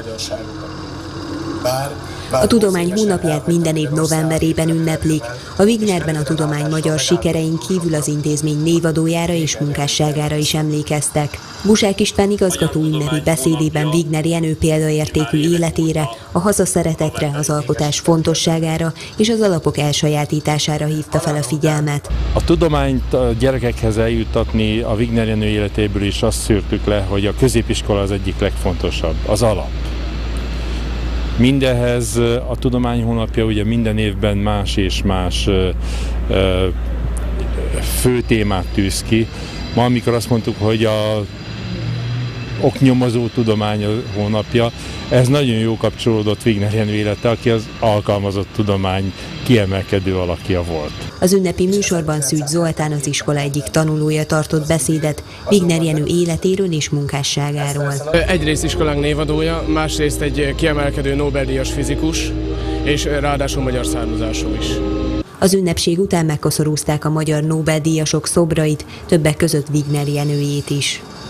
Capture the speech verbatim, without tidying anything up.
magyarságokat. Bár, A tudomány hónapját minden év novemberében ünneplik. A Wignerben a tudomány magyar sikerein kívül az intézmény névadójára és munkásságára is emlékeztek. Busák István igazgató ünnepi beszédében Wigner Jenő példaértékű életére, a hazaszeretetre, az alkotás fontosságára és az alapok elsajátítására hívta fel a figyelmet. A tudományt a gyerekekhez eljuttatni a Wigner Jenő életéből is azt szűrtük le, hogy a középiskola az egyik legfontosabb, az alap. Mindehhez a tudomány hónapja ugye minden évben más és más ö, ö, fő témát tűz ki. Ma, amikor azt mondtuk, hogy a oknyomozó tudomány hónapja, ez nagyon jó kapcsolódott Wigner Jenő élete, aki az alkalmazott tudomány kiemelkedő alakja volt. Az ünnepi műsorban Szűcs Zoltán, az iskola egyik tanulója tartott beszédet Wigner Jenő életéről és munkásságáról. Egyrészt iskolánk névadója, másrészt egy kiemelkedő Nobel-díjas fizikus, és ráadásul magyar származású is. Az ünnepség után megkoszorúzták a magyar Nobel-díjasok szobrait, többek között Wigner Jenőjét is.